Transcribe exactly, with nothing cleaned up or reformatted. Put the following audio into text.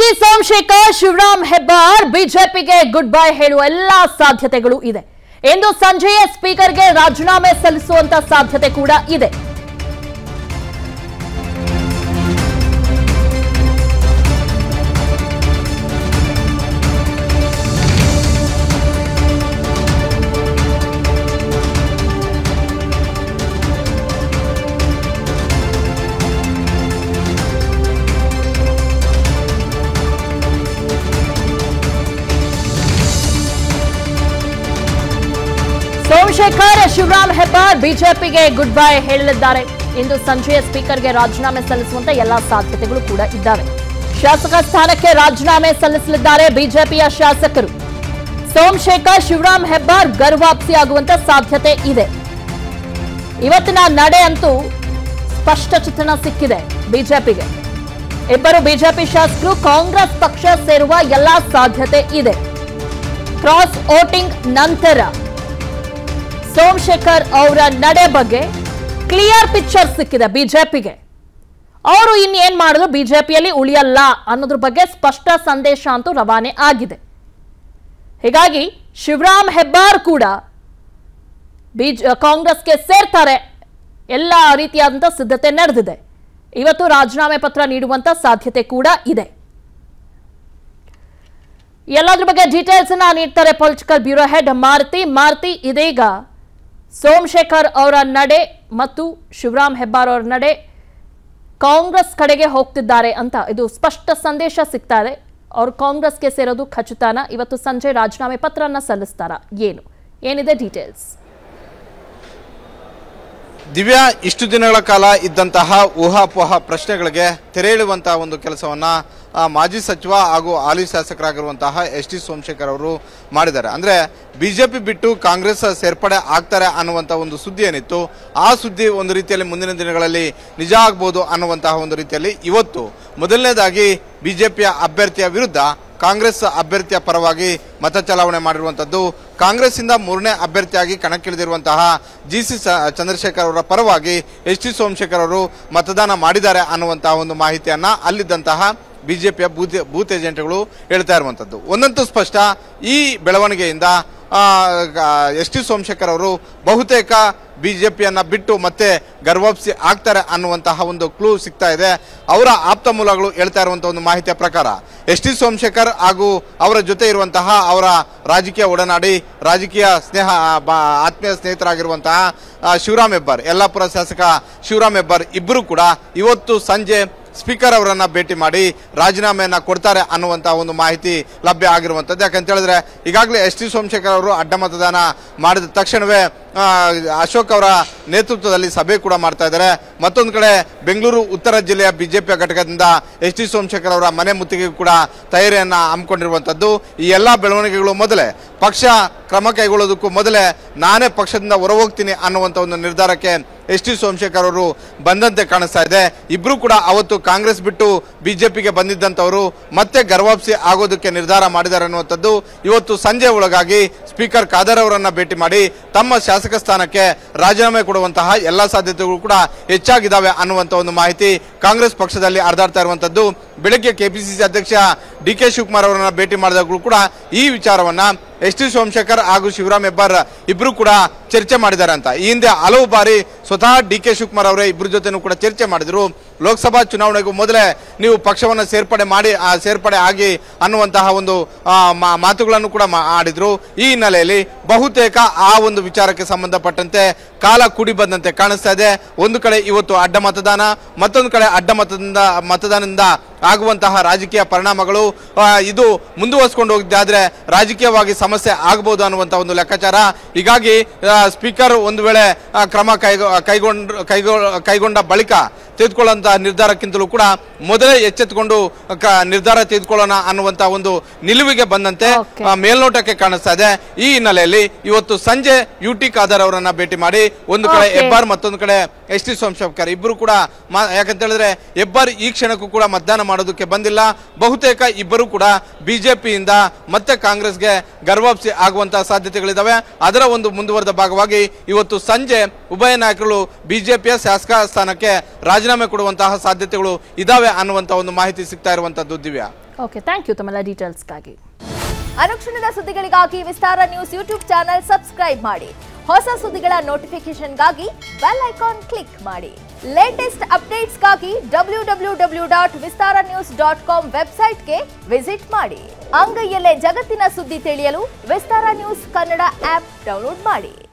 T Somashekar Shivaram Hebbar ಬಿಜೆಪಿಗೆ good bye ಹೇಳುವ ಎಲ್ಲಾ ಸಾಧ್ಯತೆಗಳು ಇದೆ. ಇಂದು ಸಂಜೆಯೇ ಸ್ಪೀಕರ್ಗೆ ರಾಜೀನಾಮೆ ಸಲ್ಲಿಸುವಂತ ಸಾಧ್ಯತೆ ಕೂಡ ಇದೆ. ಸೋಮಶೇಖರ್ ಶಿವರಾಮ್ ಹೆಬ್ಬಾರ್ ಬಿಜೆಪಿಗೆ ಗುಡ್ ಬೈ ಹೇಳಲಿದ್ದಾರೆ. ಇಂದು ಸಂಜೆಯ ಸ್ಪೀಕರ್ಗೆ ರಾಜೀನಾಮೆ ಸಲ್ಲಿಸುವಂತ ಎಲ್ಲಾ ಸಾಧ್ಯತೆಗಳು ಕೂಡ ಇದ್ದಾವೆ. ಶಾಸಕ ಸ್ಥಾನಕ್ಕೆ ರಾಜೀನಾಮೆ ಸಲ್ಲಿಸಲಿದ್ದಾರೆ ಬಿಜೆಪಿಯ ಶಾಸಕರು. ಸೋಮಶೇಖರ್ ಶಿವರಾಮ್ ಹೆಬ್ಬಾರ್ ಗರ್ವಾಪ್ಸಿ ಆಗುವಂತ ಸಾಧ್ಯತೆ ಇದೆ. ಇವತ್ತಿನ ನಡೆ ಅಂತೂ ಸ್ಪಷ್ಟ ಚಿತ್ರಣ ಸಿಕ್ಕಿದೆ ಬಿಜೆಪಿಗೆ. ಇಬ್ಬರು ಬಿಜೆಪಿ ಶಾಸಕರು ಕಾಂಗ್ರೆಸ್ ಪಕ್ಷ ಸೇರುವ ಎಲ್ಲಾ ಸಾಧ್ಯತೆ ಇದೆ. ಕ್ರಾಸ್ ವೋಟಿಂಗ್ ನಂತರ ಸೋಮಶೇಖರ್ ಅವರ ನಡೆ ಬಗ್ಗೆ ಕ್ಲಿಯರ್ ಪಿಕ್ಚರ್ ಸಿಕ್ಕಿದೆ ಬಿಜೆಪಿಗೆ. ಅವರು ಇನ್ನೇನ್ ಮಾಡಲು ಬಿಜೆಪಿಯಲ್ಲಿ ಉಳಿಯಲ್ಲ ಅನ್ನೋದ್ರ ಬಗ್ಗೆ ಸ್ಪಷ್ಟ ಸಂದೇಶ ಅಂತೂ ರವಾನೆ ಆಗಿದೆ. ಹೀಗಾಗಿ ಶಿವರಾಮ್ ಹೆಬ್ಬಾರ್ ಕೂಡ ಬಿಜೆ ಕಾಂಗ್ರೆಸ್ಗೆ ಸೇರ್ತಾರೆ. ಎಲ್ಲ ರೀತಿಯಾದಂತಹ ಸಿದ್ಧತೆ ನಡೆದಿದೆ. ಇವತ್ತು ರಾಜೀನಾಮೆ ಪತ್ರ ನೀಡುವಂತ ಸಾಧ್ಯತೆ ಕೂಡ ಇದೆ. ಎಲ್ಲದ್ರ ಬಗ್ಗೆ ಡೀಟೇಲ್ಸ್ ಅನ್ನ ನೀಡ್ತಾರೆ political bureau head Maruti. Maruti, ಇದೀಗ ಸೋಮಶೇಖರ್ ಅವರ ನಡೆ ಮತ್ತು ಶಿವರಾಮ್ ಹೆಬ್ಬಾರ್ ಅವರ ನಡೆ ಕಾಂಗ್ರೆಸ್ ಕಡೆಗೆ ಹೋಗ್ತಿದ್ದಾರೆ ಅಂತ ಇದು ಸ್ಪಷ್ಟ ಸಂದೇಶ ಸಿಗ್ತಾ ಇದೆ. ಅವರು ಕಾಂಗ್ರೆಸ್ಗೆ ಸೇರೋದು ಖಚಿತನಾ? ಇವತ್ತು ಸಂಜೆ ರಾಜೀನಾಮೆ ಪತ್ರನ ಸಲ್ಲಿಸ್ತಾರಾ? ಏನು ಏನಿದೆ ಡೀಟೇಲ್ಸ್? ದಿವ್ಯಾ, ಇಷ್ಟು ದಿನಗಳ ಕಾಲ ಇದ್ದಂತಹ ಊಹಾಪೋಹ ಪ್ರಶ್ನೆಗಳಿಗೆ ತೆರೆ ಎಳೆಯುವಂತಹ ಒಂದು ಕೆಲಸವನ್ನ ಮಾಜಿ ಸಚಿವ ಹಾಗೂ ಹಾಲಿ ಶಾಸಕರಾಗಿರುವಂತಹ ಎಸ್ ಟಿ ಸೋಮಶೇಖರ್ ಅವರು ಮಾಡಿದ್ದಾರೆ. ಅಂದ್ರೆ ಬಿಜೆಪಿ ಬಿಟ್ಟು ಕಾಂಗ್ರೆಸ್ ಸೇರ್ಪಡೆ ಆಗ್ತಾರೆ ಅನ್ನುವಂತ ಒಂದು ಸುದ್ದಿ ಏನಿತ್ತು, ಆ ಸುದ್ದಿ ಒಂದು ರೀತಿಯಲ್ಲಿ ಮುಂದಿನ ದಿನಗಳಲ್ಲಿ ನಿಜ ಆಗ್ಬಹುದು ಅನ್ನುವಂತಹ ಒಂದು ರೀತಿಯಲ್ಲಿ ಇವತ್ತು ಮೊದಲನೇದಾಗಿ ಬಿಜೆಪಿಯ ಅಭ್ಯರ್ಥಿಯ ವಿರುದ್ಧ ಕಾಂಗ್ರೆಸ್ ಅಭ್ಯರ್ಥಿಯ ಪರವಾಗಿ ಮತ ಚಲಾವಣೆ ಮಾಡಿರುವಂತದ್ದು. ಕಾಂಗ್ರೆಸ್ ಇಂದ ಮೂರನೇ ಅಭ್ಯರ್ಥಿಯಾಗಿ ಕಣಕ್ಕಿಳಿದಿರುವಂತಹ ಜಿ ಸಿ ಚಂದ್ರಶೇಖರ್ ಅವರ ಪರವಾಗಿ ಎಸ್ ಟಿ ಸೋಮಶೇಖರ್ ಅವರು ಮತದಾನ ಮಾಡಿದ್ದಾರೆ ಅನ್ನುವಂತಹ ಒಂದು ಮಾಹಿತಿಯನ್ನ ಅಲ್ಲಿದ್ದಂತಹ ಬಿಜೆಪಿಯ ಬೂತ್ ಬೂತ್ ಏಜೆಂಟ್ಗಳು ಹೇಳ್ತಾ ಇರುವಂತದ್ದು. ಒಂದಂತೂ ಸ್ಪಷ್ಟ, ಈ ಬೆಳವಣಿಗೆಯಿಂದ ಎಸ್ ಟಿ ಸೋಮಶೇಖರ್ ಅವರು ಬಹುತೇಕ ಬಿಜೆಪಿಯನ್ನ ಬಿಟ್ಟು ಮತ್ತೆ ಗರ್ವಾಪ್ಸಿ ಆಗ್ತಾರೆ ಅನ್ನುವಂತಹ ಒಂದು ಕ್ಲೂ ಸಿಗ್ತಾ ಇದೆ. ಅವರ ಆಪ್ತ ಮೂಲಗಳು ಹೇಳ್ತಾ ಇರುವಂತಹ ಒಂದು ಮಾಹಿತಿಯ ಪ್ರಕಾರ ಎಸ್ ಟಿ ಸೋಮಶೇಖರ್ ಹಾಗೂ ಅವರ ಜೊತೆ ಇರುವಂತಹ ಅವರ ರಾಜಕೀಯ ಒಡನಾಡಿ, ರಾಜಕೀಯ ಸ್ನೇಹ ಆತ್ಮೀಯ ಸ್ನೇಹಿತರಾಗಿರುವಂತಹ ಶಿವರಾಮ್ ಹೆಬ್ಬಾರ್, ಯಲ್ಲಾಪುರ ಶಾಸಕ ಶಿವರಾಮ್ ಹೆಬ್ಬಾರ್ ಇಬ್ಬರು ಕೂಡ ಇವತ್ತು ಸಂಜೆ ಸ್ಪೀಕರ್ ಅವರನ್ನ ಭೇಟಿ ಮಾಡಿ ರಾಜೀನಾಮೆಯನ್ನ ಕೊಡ್ತಾರೆ ಅನ್ನುವಂತಹ ಒಂದು ಮಾಹಿತಿ ಲಭ್ಯ ಆಗಿರುವಂತದ್ದು. ಯಾಕಂತ ಹೇಳಿದ್ರೆ ಈಗಾಗಲೇ ಎಸ್ ಟಿ ಸೋಮಶೇಖರ್ ಅವರು ಅಡ್ಡ ಮತದಾನ ಮಾಡಿದ ತಕ್ಷಣವೇ ಅಶೋಕ್ ಅವರ ನೇತೃತ್ವದಲ್ಲಿ ಸಭೆ ಕೂಡ ಮಾಡ್ತಾ ಇದ್ದಾರೆ. ಮತ್ತೊಂದು ಕಡೆ ಬೆಂಗಳೂರು ಉತ್ತರ ಜಿಲ್ಲೆಯ ಬಿಜೆಪಿಯ ಘಟಕದಿಂದ ಎಸ್ ಟಿ ಸೋಮಶೇಖರ್ ಅವರ ಮನೆ ಮುತ್ತಿಗೆ ಕೂಡ ತಯಾರಿಯನ್ನ ಹಮ್ಮಿಕೊಂಡಿರುವಂತದ್ದು. ಈ ಎಲ್ಲಾ ಬೆಳವಣಿಗೆಗಳು ಮೊದಲೇ ಪಕ್ಷ ಕ್ರಮ ಕೈಗೊಳ್ಳೋದಕ್ಕೂ ಮೊದಲೇ ನಾನೇ ಪಕ್ಷದಿಂದ ಹೊರಹೋಗ್ತೀನಿ ಅನ್ನುವಂತ ಒಂದು ನಿರ್ಧಾರಕ್ಕೆ ಎಸ್ ಟಿ ಸೋಮಶೇಖರ್ ಅವರು ಬಂದಂತೆ ಕಾಣಿಸ್ತಾ ಇದೆ. ಇಬ್ರು ಕೂಡ ಅವತ್ತು ಕಾಂಗ್ರೆಸ್ ಬಿಟ್ಟು ಬಿಜೆಪಿಗೆ ಬಂದಿದ್ದಂತವರು ಮತ್ತೆ ಗರ್ವಾಪ್ಸಿ ಆಗೋದಕ್ಕೆ ನಿರ್ಧಾರ ಮಾಡಿದ್ದಾರೆ ಅನ್ನುವಂಥದ್ದು. ಇವತ್ತು ಸಂಜೆ ಒಳಗಾಗಿ ಸ್ಪೀಕರ್ ಖಾದರ್ ಅವರನ್ನ ಭೇಟಿ ಮಾಡಿ ತಮ್ಮ ಶಾಸಕ ಸ್ಥಾನಕ್ಕೆ ರಾಜೀನಾಮೆ ಕೊಡುವಂತಹ ಎಲ್ಲಾ ಸಾಧ್ಯತೆಗಳು ಕೂಡ ಹೆಚ್ಚಾಗಿದ್ದಾವೆ ಅನ್ನುವಂತ ಒಂದು ಮಾಹಿತಿ ಕಾಂಗ್ರೆಸ್ ಪಕ್ಷದಲ್ಲಿ ಹರಿದಾಡ್ತಾ ಇರುವಂತದ್ದು. ಬೆಳಗ್ಗೆ ಕೆಪಿಸಿಸಿ ಅಧ್ಯಕ್ಷ ಡಿ ಕೆ ಶಿವಕುಮಾರ್ ಅವರನ್ನ ಭೇಟಿ ಮಾಡಿದಾಗಲೂ ಕೂಡ ಈ ವಿಚಾರವನ್ನ ಎಸ್ ಟಿ ಸೋಮಶೇಖರ್ ಹಾಗೂ ಶಿವರಾಮ್ ಹೆಬ್ಬಾರ್ ಇಬ್ರು ಕೂಡ ಚರ್ಚೆ ಮಾಡಿದ್ದಾರೆ ಅಂತ. ಈ ಹಿಂದೆ ಹಲವು ಬಾರಿ ಸ್ವತಃ ಡಿ ಕೆ ಶಿವಕುಮಾರ್ ಅವರೇ ಇಬ್ರು ಜೊತೆನೂ ಕೂಡ ಚರ್ಚೆ ಮಾಡಿದ್ರು. ಲೋಕಸಭಾ ಚುನಾವಣೆಗೂ ಮೊದಲೇ ನೀವು ಪಕ್ಷವನ್ನು ಸೇರ್ಪಡೆ ಮಾಡಿ ಸೇರ್ಪಡೆ ಆಗಿ ಅನ್ನುವಂತಹ ಒಂದು ಮಾತುಗಳನ್ನು ಕೂಡ ಆಡಿದ್ರು. ಈ ಹಿನ್ನೆಲೆಯಲ್ಲಿ ಬಹುತೇಕ ಆ ಒಂದು ವಿಚಾರಕ್ಕೆ ಸಂಬಂಧಪಟ್ಟಂತೆ ಕಾಲ ಕೂಡಿ ಬಂದಂತೆ ಕಾಣಿಸ್ತಾ ಇದೆ. ಒಂದು ಕಡೆ ಇವತ್ತು ಅಡ್ಡ ಮತದಾನ, ಮತ್ತೊಂದು ಕಡೆ ಅಡ್ಡ ಮತದಿಂದ ಮತದಾನದಿಂದ ಆಗುವಂತಹ ರಾಜಕೀಯ ಪರಿಣಾಮಗಳು ಇದು ಮುಂದುವರಿಸಿಕೊಂಡು ಹೋಗಿದ್ದಾದ್ರೆ ರಾಜಕೀಯವಾಗಿ ಸಮಸ್ಯೆ ಆಗಬಹುದು ಅನ್ನುವಂತ ಒಂದು ಲೆಕ್ಕಾಚಾರ. ಹೀಗಾಗಿ ಸ್ಪೀಕರ್ ಒಂದು ವೇಳೆ ಕ್ರಮ ಕೈಗೊ ಕೈಗೊಂಡ ಕೈಗೊ ಕೈಗೊಂಡ ಬಳಿಕ ತೆಗೆದುಕೊಳ್ಳುವಂತಹ ನಿರ್ಧಾರಕ್ಕಿಂತಲೂ ಕೂಡ ಮೊದಲೇ ಎಚ್ಚೆತ್ತುಕೊಂಡು ನಿರ್ಧಾರ ತೆಗೆದುಕೊಳ್ಳೋಣ ಅನ್ನುವಂತಹ ಒಂದು ನಿಲುವಿಗೆ ಬಂದಂತೆ ಮೇಲ್ನೋಟಕ್ಕೆ ಕಾಣಿಸ್ತಾ ಇದೆ. ಈ ಹಿನ್ನೆಲೆಯಲ್ಲಿ ಇವತ್ತು ಸಂಜೆ ಯು ಟಿ ಖಾದರ್ ಅವರನ್ನ ಭೇಟಿ ಮಾಡಿ ಒಂದು ಕಡೆ ಹೆಬ್ಬಾರ್, ಮತ್ತೊಂದು ಕಡೆ ಎಸ್ ಟಿ ಸೋಮಶೇಖರ್ ಇಬ್ಬರು ಕೂಡ, ಯಾಕಂತ ಹೇಳಿದ್ರೆ ಹೆಬ್ಬಾರ್ ಈ ಕ್ಷಣಕ್ಕೂ ಕೂಡ ಮತದಾನ ಮಾಡೋದಕ್ಕೆ ಬಂದಿಲ್ಲ. ಬಹುತೇಕ ಇಬ್ಬರು ಕೂಡ ಬಿಜೆಪಿಯಿಂದ ಮತ್ತೆ ಕಾಂಗ್ರೆಸ್ಗೆ ಗರ್ವಾಪ್ಸಿ ಆಗುವಂತಹ ಸಾಧ್ಯತೆಗಳಿದಾವೆ. ಅದರ ಒಂದು ಮುಂದುವರೆದ ಭಾಗವಾಗಿ ಇವತ್ತು ಸಂಜೆ ಉಭಯ ನಾಯಕರು ಬಿಜೆಪಿಯ ಶಾಸಕ ಸ್ಥಾನಕ್ಕೆ ರಾಜೀನಾಮೆ ಕೊಡುವಂತಹ ಸಾಧ್ಯತೆಗಳು ಇದಾವೆ ಅನ್ನುವಂತ ಒಂದು ಮಾಹಿತಿ ಸಿಗ್ತಾ ಇರುವಂತದ್ದು. ದಿವ್ಯಾ, ಓಕೆ, ಥ್ಯಾಂಕ್ ಯು ತಮ್ಮೆಲ್ಲ ಡೀಟೇಲ್ಸ್ಗಾಗಿ. ಅನುಕ್ಷಣದ ಸುದ್ದಿಗಳಿಗಾಗಿ Vistara news YouTube channel subscribe ಮಾಡಿ. ಹೊಸ ಸುದ್ದಿಗಳ ನೋಟಿಫಿಕೇಶನ್ಗಾಗಿ ಬೆಲ್ ಐಕಾನ್ ಕ್ಲಿಕ್ ಮಾಡಿ. ಲೇಟೆಸ್ಟ್ ಅಪ್ಡೇಟ್ಸ್ಗಾಗಿ W W W dot Vistara news dot com ವೆಬ್ಸೈಟ್ಗೆ ವಿಸಿಟ್ ಮಾಡಿ. ಅಂಗೈಯಲ್ಲೇ ಜಗತ್ತಿನ ಸುದ್ದಿ ತಿಳಿಯಲು Vistara news Kannada app download ಮಾಡಿ.